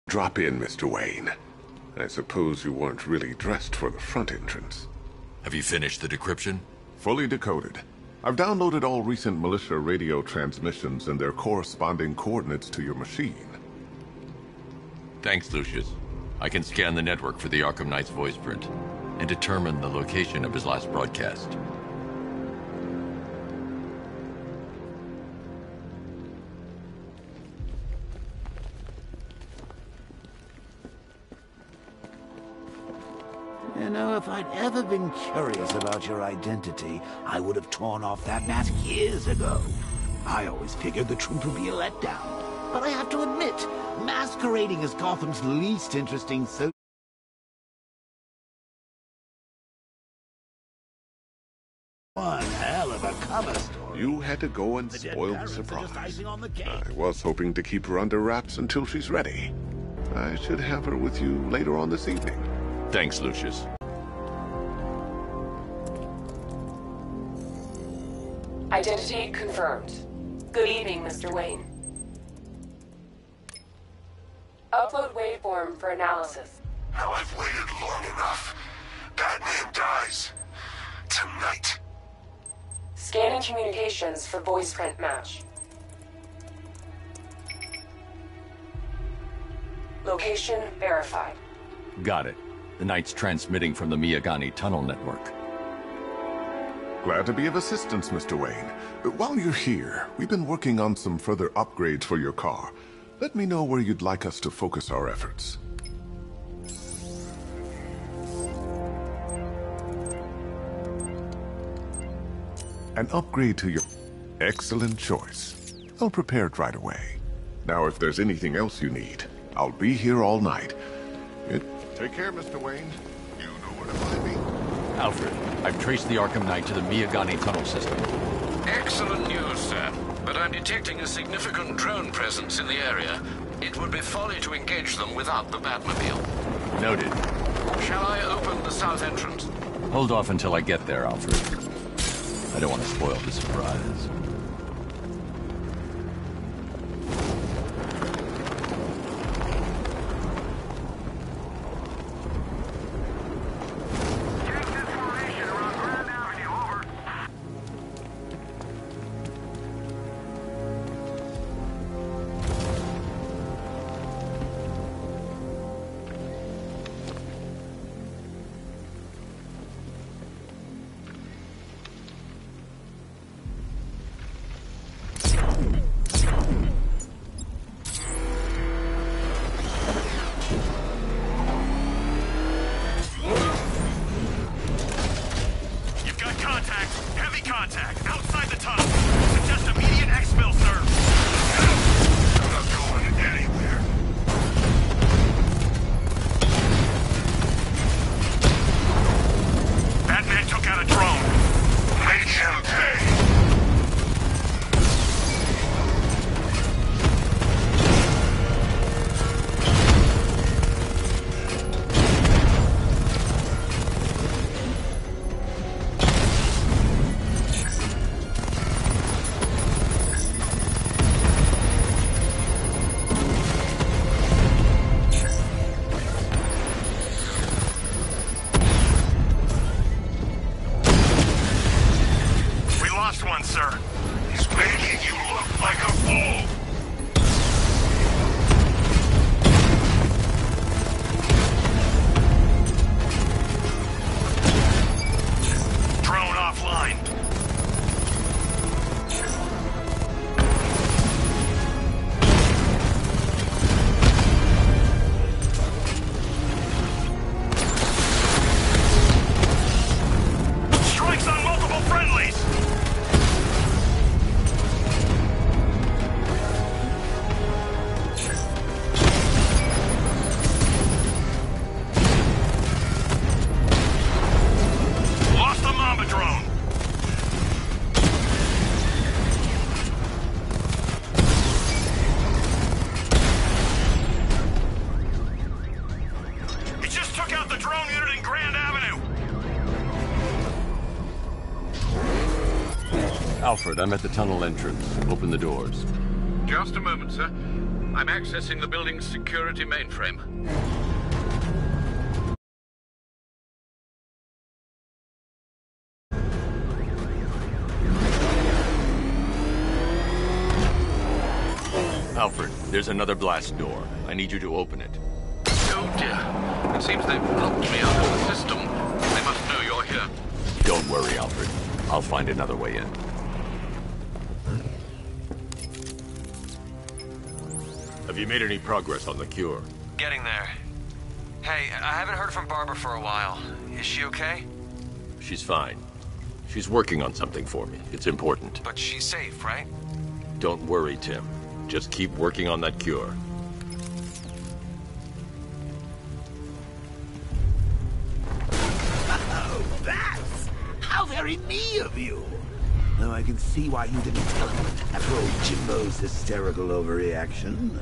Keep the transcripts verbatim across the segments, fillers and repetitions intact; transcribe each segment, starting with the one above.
Drop in, Mister Wayne. I suppose you weren't really dressed for the front entrance. Have you finished the decryption? Fully decoded. I've downloaded all recent militia radio transmissions and their corresponding coordinates to your machine. Thanks, Lucius. I can scan the network for the Arkham Knight's voice print and determine the location of his last broadcast. You know, if I'd ever been curious about your identity, I would have torn off that mask years ago. I always figured the truth would be a letdown. But I have to admit, masquerading as Gotham's least interesting so... One hell of a cover story. You had to go and spoil the surprise. I was hoping to keep her under wraps until she's ready. I should have her with you later on this evening. Thanks, Lucius. Identity confirmed. Good evening, Mister Wayne. Upload waveform for analysis. Now I've waited long enough. Batman dies. Tonight. Scanning communications for voice print match. Location verified. Got it. The Knight's transmitting from the Miyagani tunnel network. Glad to be of assistance, Mister Wayne. While you're here, we've been working on some further upgrades for your car. Let me know where you'd like us to focus our efforts. An upgrade to your... Excellent choice. I'll prepare it right away. Now, if there's anything else you need, I'll be here all night. It... Take care, Mister Wayne. You know where to find me. Alfred, I've traced the Arkham Knight to the Miyagani tunnel system. Excellent news, sir. But I'm detecting a significant drone presence in the area. It would be folly to engage them without the Batmobile. Noted. Shall I open the south entrance? Hold off until I get there, Alfred. I don't want to spoil the surprise. Alfred, I'm at the tunnel entrance. Open the doors. Just a moment, sir. I'm accessing the building's security mainframe. Alfred, there's another blast door. I need you to open it. Oh dear. It seems they've locked me out of the system. They must know you're here. Don't worry, Alfred. I'll find another way in. Have you made any progress on the cure? Getting there. Hey, I haven't heard from Barbara for a while. Is she okay? She's fine. She's working on something for me. It's important. But she's safe, right? Don't worry, Tim. Just keep working on that cure. Oh, bats! How very me of you! Though I can see why you didn't tell him after old Jimbo's hysterical overreaction.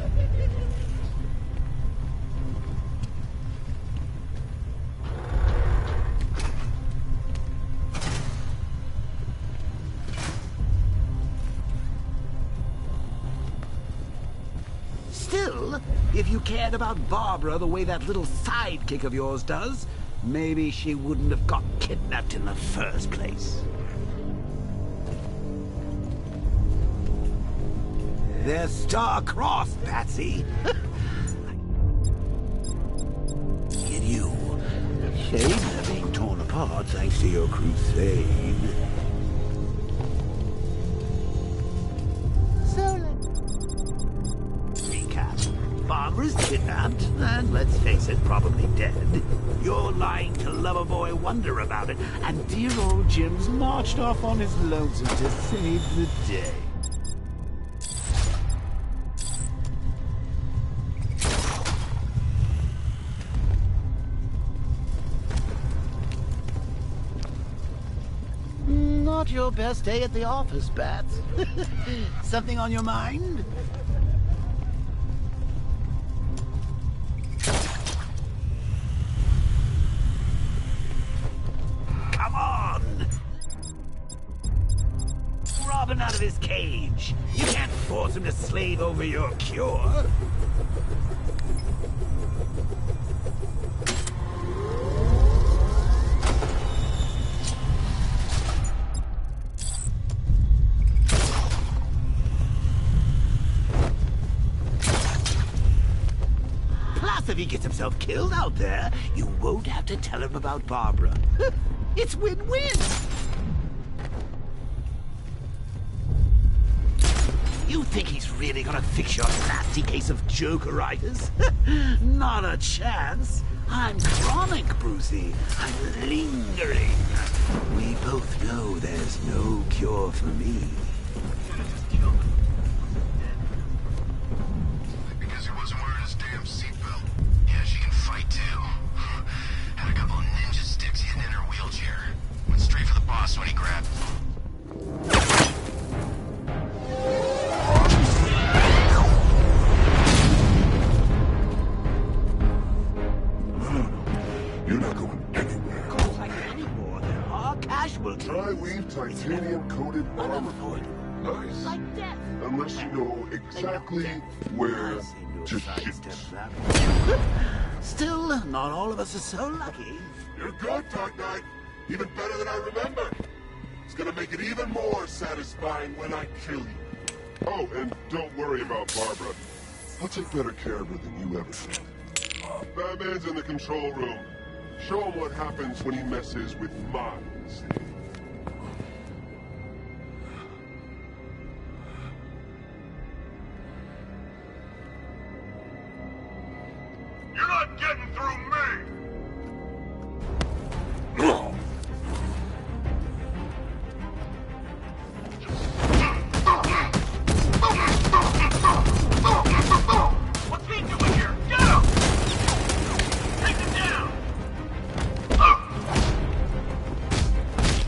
Still, if you cared about Barbara the way that little sidekick of yours does, maybe she wouldn't have got kidnapped in the first place. They're star-crossed, Patsy. Get you. Shame they're being torn apart thanks to your crusade. So Barbara's kidnapped, and let's face it, probably dead. You're lying to Loverboy Wonder about it, and dear old Jim's marched off on his lonesome to save the day. Not your best day at the office, Bats. Something on your mind? Robin out of his cage. You can't force him to slave over your cure. Plus, if he gets himself killed out there, you won't have to tell him about Barbara. It's win-win. You think he's really gonna fix your nasty case of jokeritis? Not a chance. I'm chronic, Brucey. I'm lingering. We both know there's no cure for me. Because he wasn't wearing his damn seatbelt. Yeah, she can fight too. Had a couple of ninja sticks hidden in her wheelchair. Went straight for the boss when he grabbed. Tri-weave titanium-coated armor. Nice. Like death. Unless you know exactly where to shoot. Still, not all of us are so lucky. You're good, Dark Knight. Even better than I remember. It's gonna make it even more satisfying when I kill you. Oh, and don't worry about Barbara. I'll take better care of her than you ever did. Batman's in the control room. Show him what happens when he messes with minds. You're not getting through me! What's he doing here? Get him! Take him down!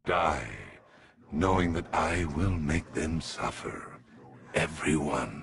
die, knowing that I will make them suffer. Everyone.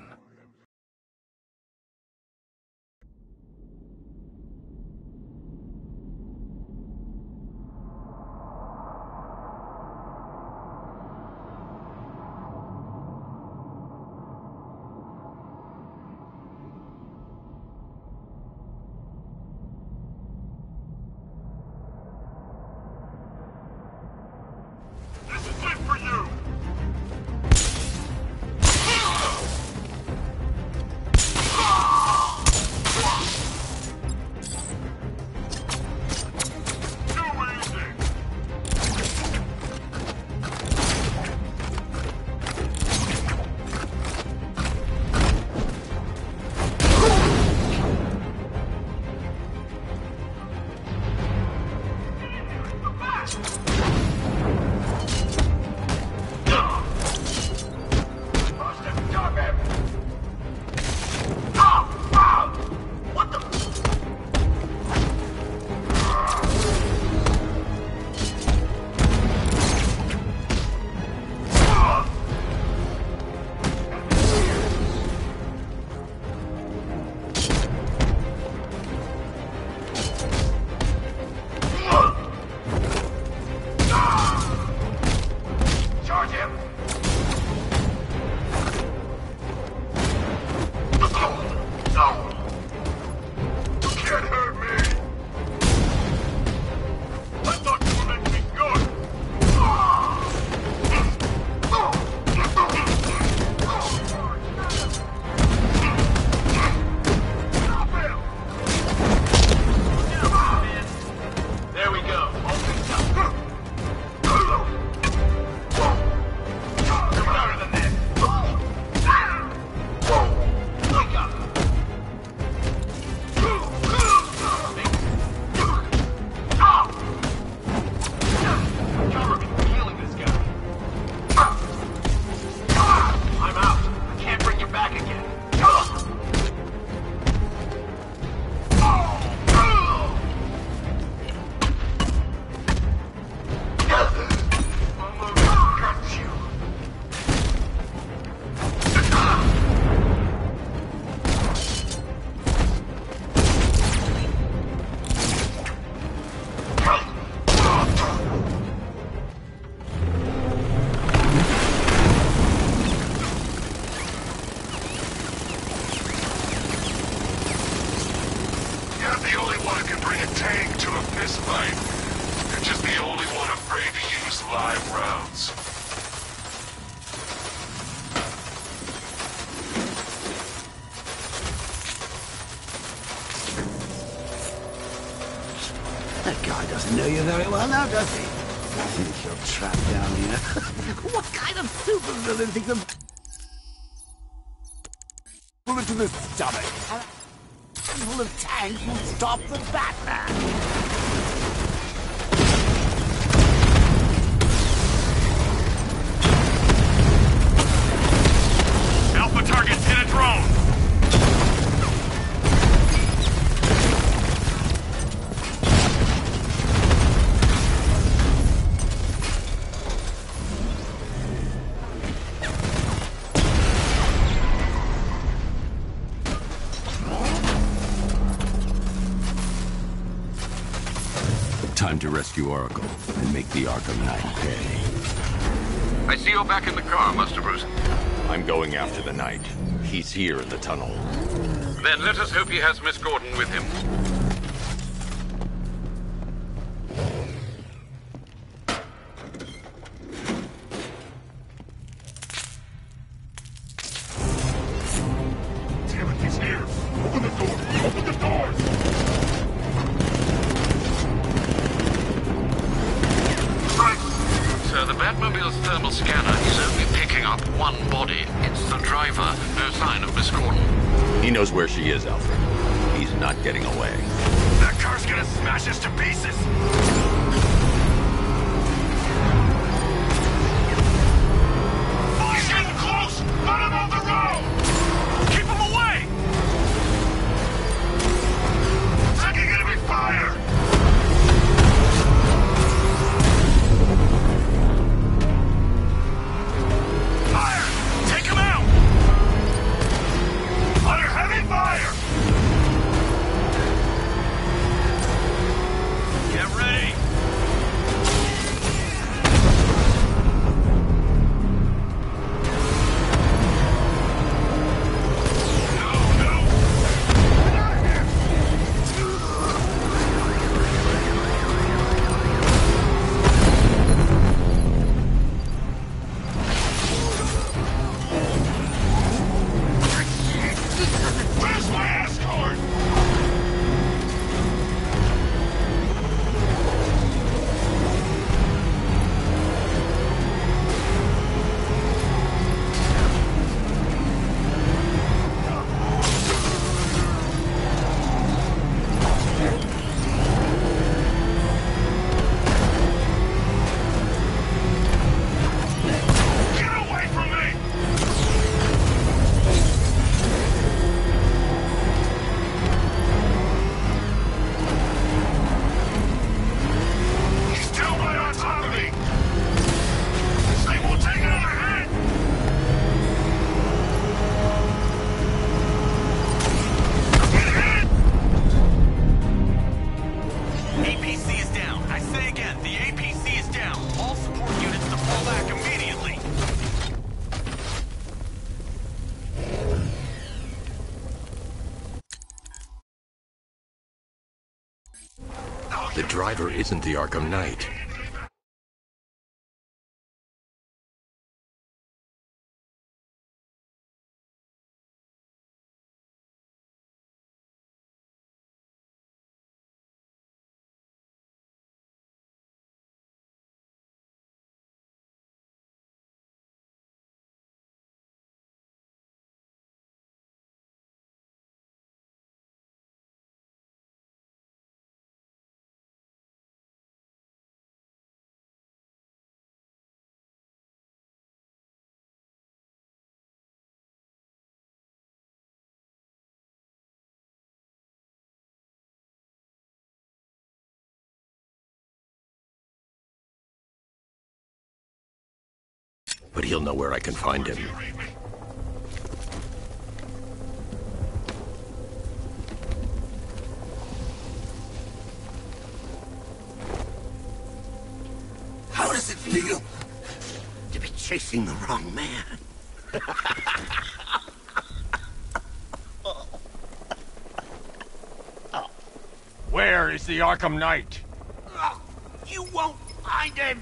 That guy doesn't know you very well now, does he? I think you're trapped down here. What kind of supervillain thinks a bullet to the stomach and a full of tanks will stop the Batman? Targets hit a drone! Time to rescue Oracle and make the Arkham Knight pay. I see you're back in the car, Master Bruce. I'm going after the Knight. He's here in the tunnel. Then let us hope he has Miss Gordon with him. Damn it, he's here! Open the door! Open the doors! Sir, the Batmobile's thermal scanner is only picking up one body. It's the driver. No sign of Miss Gordon. He knows where she is, Alfred. He's not getting away. That car's gonna smash us to pieces! He's getting close! Let him off the road! Keep him away! Taking enemy fire! Say again, the A P C is down. All support units to fall back immediately. The driver isn't the Arkham Knight. But he'll know where I can find him. How does it feel to be chasing the wrong man? Where is the Arkham Knight? Oh, you won't find him!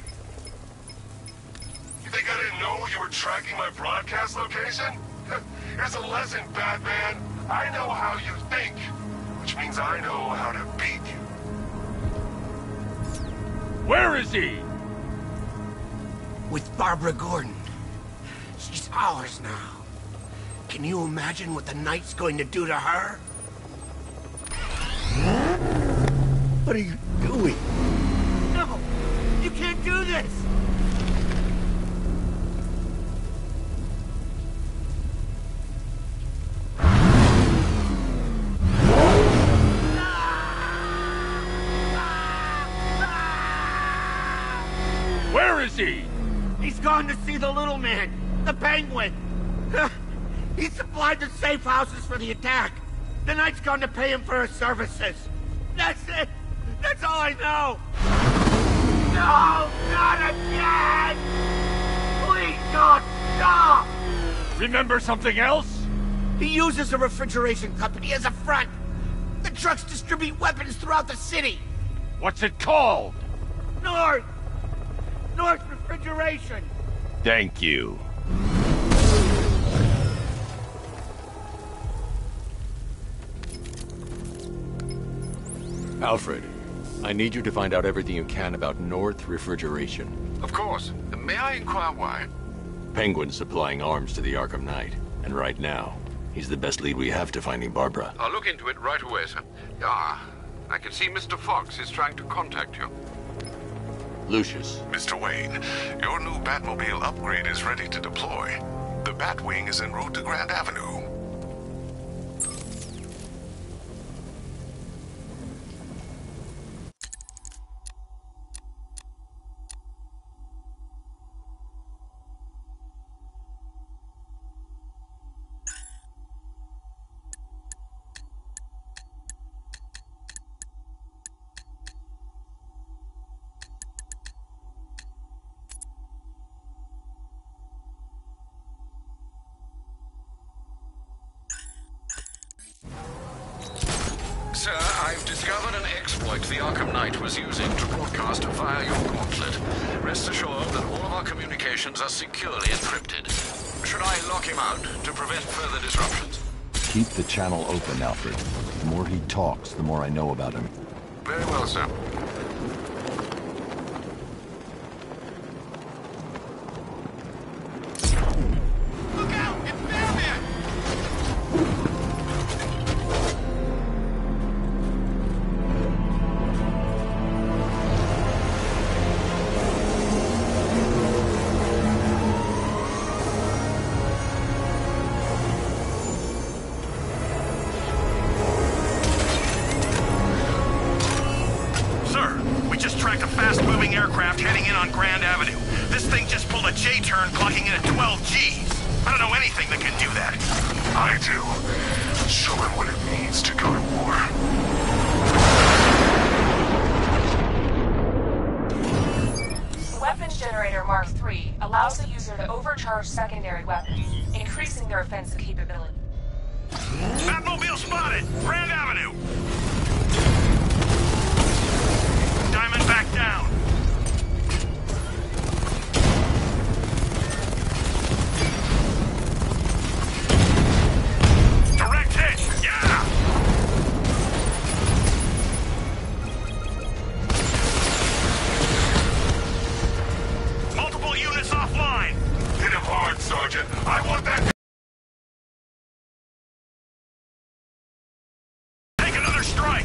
You think I didn't know you were tracking my broadcast location? Here's a lesson, Batman. I know how you think, which means I know how to beat you. Where is he? With Barbara Gordon. She's ours now. Can you imagine what the Knight's going to do to her? What are you doing? No! You can't do this! Where is he? He's gone to see the little man, the Penguin. He supplied the safe houses for the attack. The Knight's gone to pay him for his services. That's it. That's all I know. No, not again! Please, God, stop! Remember something else? He uses a refrigeration company as a front. The trucks distribute weapons throughout the city. What's it called? North! North Refrigeration! Thank you. Alfred, I need you to find out everything you can about North Refrigeration. Of course. May I inquire why? Penguin's supplying arms to the Arkham Knight, and right now, he's the best lead we have to finding Barbara. I'll look into it right away, sir. Ah, I can see Mister Fox is trying to contact you. Lucius. Mister Wayne, your new Batmobile upgrade is ready to deploy. The Batwing is en route to Grand Avenue. Sir, I've discovered an exploit the Arkham Knight was using to broadcast via your gauntlet. Rest assured that all of our communications are securely encrypted. Should I lock him out to prevent further disruptions? Keep the channel open, Alfred. The more he talks, the more I know about him. Very well, sir. Look out! It's Batman! fast-moving aircraft heading in on Grand Avenue. This thing just pulled a J-turn clocking in at twelve G's. I don't know anything that can do that. I do. Show him what it means to go to war. allows the user to overcharge secondary weapons, increasing their offensive capability. Batmobile spotted! Grand Avenue! Diamond back down! Direct hit! Yeah! Multiple units offline! Hit him hard, Sergeant. I want that... Take another strike!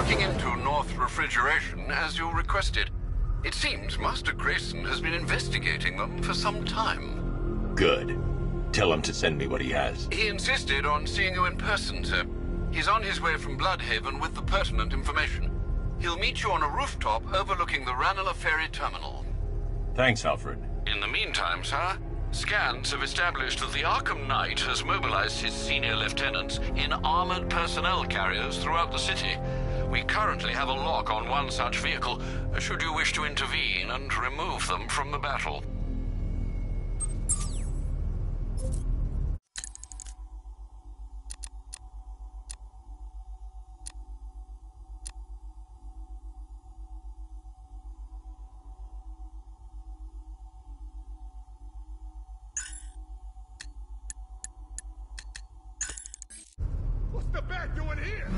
looking into North Refrigeration as you requested. It seems Master Grayson has been investigating them for some time. Good. Tell him to send me what he has. He insisted on seeing you in person, sir. He's on his way from Bloodhaven with the pertinent information. He'll meet you on a rooftop overlooking the Ranelagh Ferry Terminal. Thanks, Alfred. In the meantime, sir, scans have established that the Arkham Knight has mobilized his senior lieutenants in armored personnel carriers throughout the city. We currently have a lock on one such vehicle, should you wish to intervene and remove them from the battle. What's the bat doing here?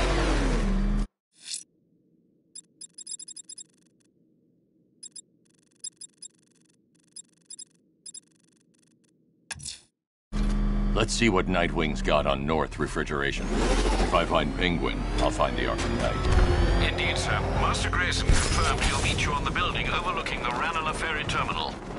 Let's see what Nightwing's got on North Refrigeration. If I find Penguin, I'll find the Arkham Knight. Indeed, sir. Master Grayson confirmed he'll meet you on the building overlooking the Ranelagh Ferry Terminal.